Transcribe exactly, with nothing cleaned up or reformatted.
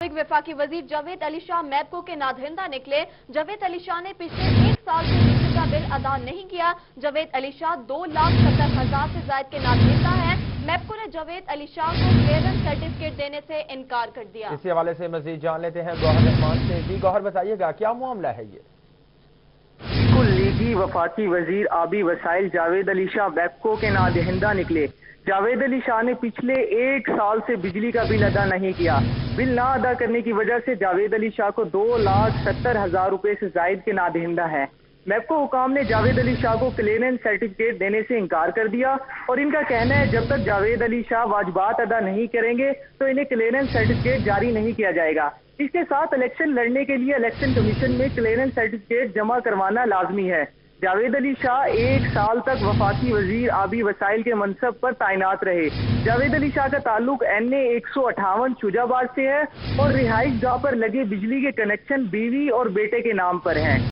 वफाकी वजीर जावेद अली शाह मैपको के नादहिंदा निकले। जावेद अली शाह ने पिछले एक साल से बिजली का बिल अदा नहीं किया। जावेद अली शाह दो लाख सत्तर हजार से ज्यादा के नादहिंदा है। मैपको ने जावेद अली शाह को क्लियरेंस सर्टिफिकेट देने से इनकार कर दिया। इसी हवाले से मजीद जान लेते हैं गौहर रहमान से। जी गौहर, बताइएगा क्या मामला है ये? बिल्कुल, लीगी वफाकी वजीर आबी वसाइल जावेद अली शाह मैपको के नादहिंदा निकले। जावेद अली शाह ने पिछले एक साल से बिजली का बिल अदा नहीं किया। बिल ना अदा करने की वजह से जावेद अली शाह को दो लाख सत्तर हजार रुपए से जायद के नादहिंदा है। मैपको हुकाम ने जावेद अली शाह को क्लियरेंस सर्टिफिकेट देने से इनकार कर दिया और इनका कहना है जब तक जावेद अली शाह वाजिबात अदा नहीं करेंगे तो इन्हें क्लियरेंस सर्टिफिकेट जारी नहीं किया जाएगा। इसके साथ इलेक्शन लड़ने के लिए इलेक्शन कमीशन में क्लियरेंस सर्टिफिकेट जमा करवाना लाजमी है। जावेद अली शाह एक साल तक वफाकी वजीर आबी वसाइल के मनसब पर तैनात रहे। जावेद अली शाह का ताल्लुक एन ए एक सौ अठावन शुजाबाद से है और रिहाइश गाह पर लगे बिजली के कनेक्शन बीवी और बेटे के नाम पर हैं।